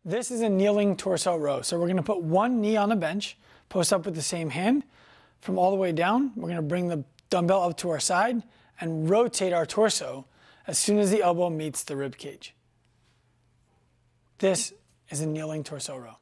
This is a kneeling torso row. So we're going to put one knee on the bench, post up with the same hand. From all the way down, we're going to bring the dumbbell up to our side and rotate our torso as soon as the elbow meets the rib cage. This is a kneeling torso row.